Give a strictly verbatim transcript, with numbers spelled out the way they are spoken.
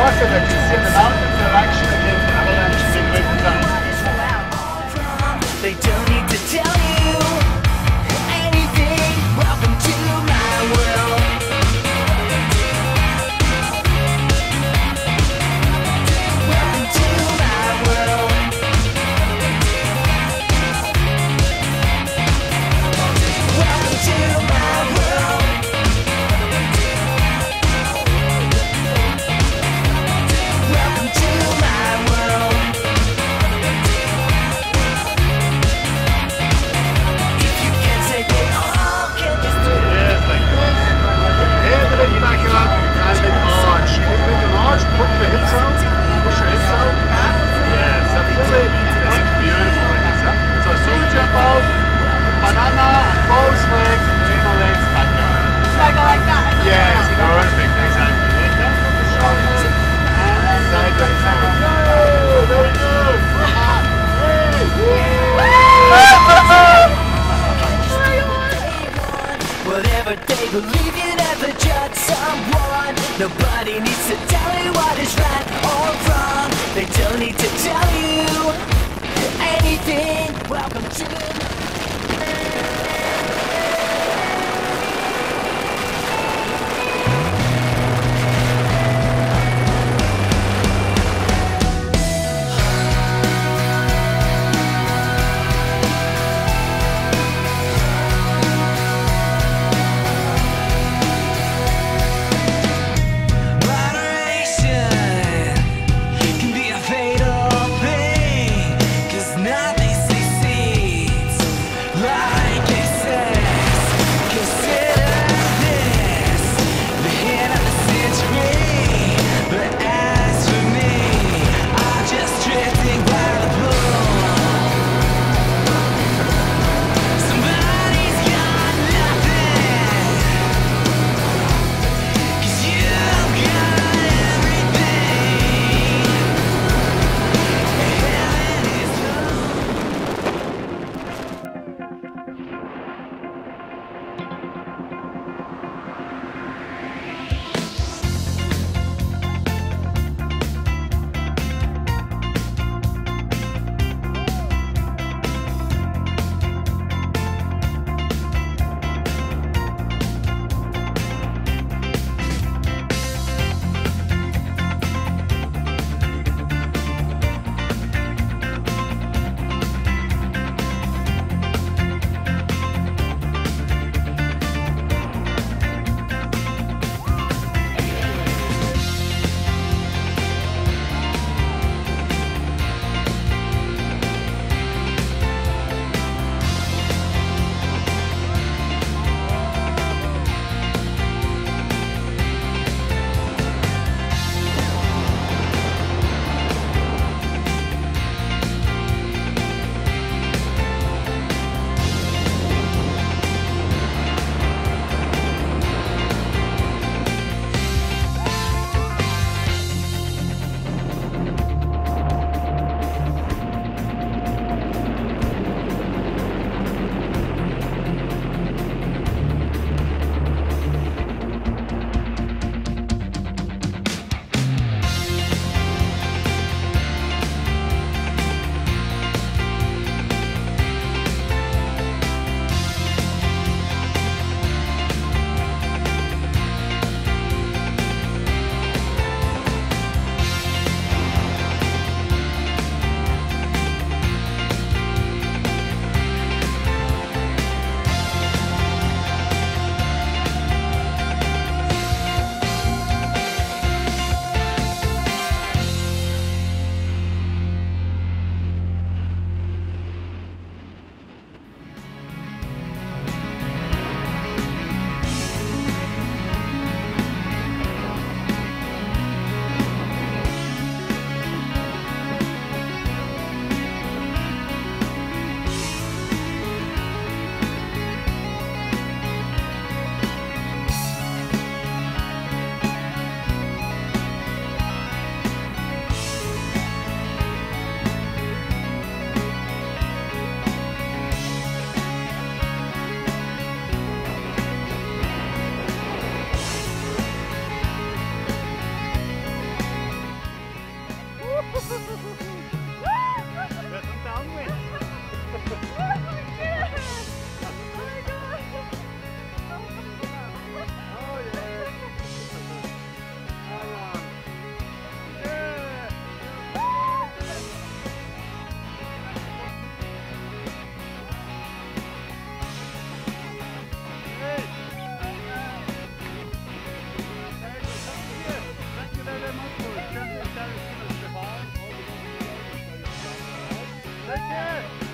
so that you see the mountains are actually against the avalanche big river time. They don't need to tell you anything. Welcome to my world. Welcome to my world. Welcome to my world. Welcome to my world. If you can't take it all, can you still? Yes, like this. Head a bit back up and then arch. Keep it an arch, put the hips out, push your hips out. Yes, that's really, that's beautiful like this. Huh? So as soon as you jump out, banana and both legs, between the legs, back down. So I go like that? Yes, perfect, exactly. Then down from the shoulders and side by side. Go, very good. Whatever they believe, you never judge someone. Nobody needs to tell you what is right or wrong. They don't need to tell you anything. Welcome to can be a fatal thing, 'cause nothing succeeds care.